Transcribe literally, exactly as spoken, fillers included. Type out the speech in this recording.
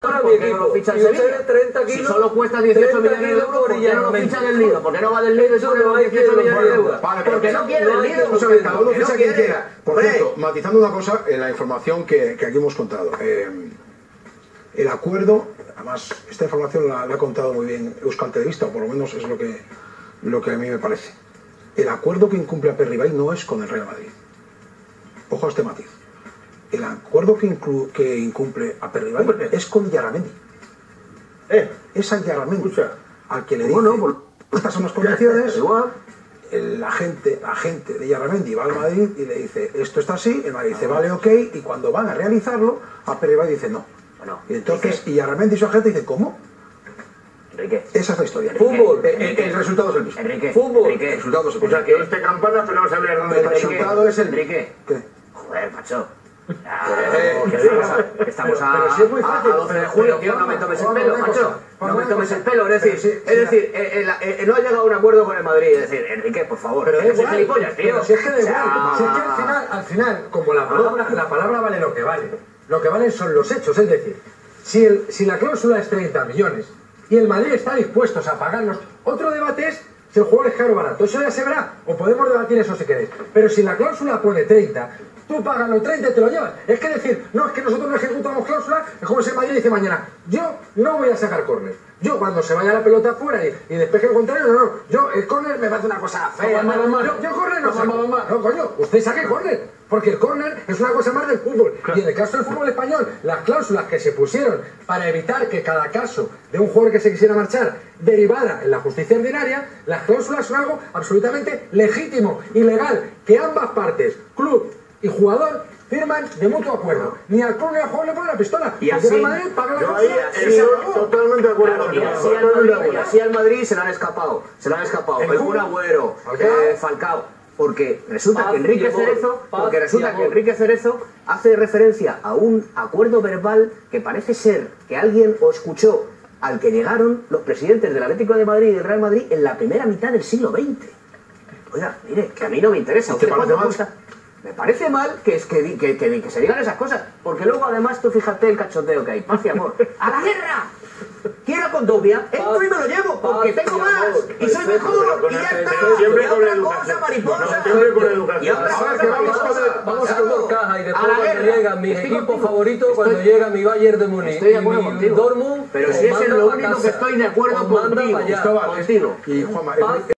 Porque no lo ficha el Sevilla. treinta kilos, si solo cuesta dieciocho millones de euros, ¿por qué no lo ficha del Lido? ¿Por qué no va del Lido y sube los dieciocho millones de euros? Porque no quiere el Lido. Cada uno ficha quien quiera. Por cierto, matizando una cosa, en la información que, que aquí hemos contado. Eh, el acuerdo, además, esta información la, la ha contado muy bien Euskal Telebista, o por lo menos es lo que, lo que a mí me parece. El acuerdo que incumple Aperribay no es con el Real Madrid. Ojo a este matiz. El acuerdo que, inclu que incumple Aperribay es con Yarramendi. Eh, es a Yarramendi escucha, al que le dice, bueno, pues, estas son las condiciones. Igual. El agente, agente de Yarramendi va al Madrid y le dice, esto está así, el Madrid dice, vale, ok, y cuando van a realizarlo, Aperribay dice, no. Bueno, y entonces, y Yarramendi y su agente dice, ¿cómo? Enrique. Esa es la historia. Enrique, Fútbol, Enrique, el, el resultado es el mismo. Enrique, Fútbol, Enrique, el resultado es el o mismo. sea que este campana tenemos a hablar dónde El resultado es el Enrique. ¿Qué? Joder, macho. Ya, Eh, que que estamos diga. a, estamos a, Pero si es muy a- fácil. a doce de julio, tío, no me tomes el pelo, macho. No me tomes el pelo, es decir, Sí, sí, es decir, eh, eh, eh, no ha llegado a un acuerdo con el Madrid, es decir, Enrique, por favor, Pero da no seas igual, gilipollas, tío. pero si es que da O sea, igual, si es que al final, al final, como la palabra, la palabra vale lo que vale, lo que valen son los hechos, es decir, si, el, si la cláusula es treinta millones y el Madrid está dispuesto a pagarlos, otro debate es si el jugador es caro o barato, eso ya se verá, o podemos debatir eso si queréis, pero si la cláusula pone treinta, tú pagas los treinta y te lo llevas. Es que decir, no, es que nosotros no ejecutamos cláusulas, es como si el Madrid dice mañana, yo no voy a sacar córner. Yo cuando se vaya la pelota afuera y, y despeje el contrario, no, no, yo el córner me parece una cosa fea. No, no, no, yo, yo córner no saco. No, coño, usted saque córner, porque el córner es una cosa más del fútbol. Y en el caso del fútbol español, las cláusulas que se pusieron para evitar que cada caso de un jugador que se quisiera marchar derivara en la justicia ordinaria, las cláusulas son algo absolutamente legítimo y legal, que ambas partes, club y jugador, firman de mutuo acuerdo. Ni al club ni al jugador le ponen la pistola. Y Porque así- el Madrid paga la yo ahí cláusula y he se sido acabó. totalmente de acuerdo Claro, con y él, así, al totalmente de Madrid, y acuerdo. así al Madrid se le han escapado, se le han escapado El el Kun, Kun Agüero, Falcao. eh, Falcao, porque resulta Paz que Enrique y amor, Cerezo, paz porque y resulta que amor. Enrique Cerezo hace referencia a un acuerdo verbal que parece ser que alguien o escuchó al que llegaron los presidentes del Atlético de Madrid y del Real Madrid en la primera mitad del siglo veinte. Oiga, mire, que a mí no me interesa. ¿Te ¿Usted parece cuánto mal? cuesta? Me parece mal que, es que, di- que, que, que se digan esas cosas, porque luego además tú fíjate el cachondeo que hay, paz y amor. ¡A la guerra! Quiero condovia, entro y me lo llevo, porque paz tengo y más, amor. y soy Perfecto, mejor, pero con y ya el- está. siempre Y con otra educación. cosa, mariposa. No, siempre con educación. Y otra Ahora cosa, que vamos mariposa. con- Vamos a Claro. por caja y A después la cuando guerra. llega mi Estoy equipo contigo. favorito, cuando Estoy- llega mi Bayern de Múnich Estoy de y acuerdo mi contigo. Dortmund, Pero os si ese es manda lo pa' único casa. que estoy de acuerdo Os manda contigo, pa' allá. Cristóbal, contigo. y Juanma, Paz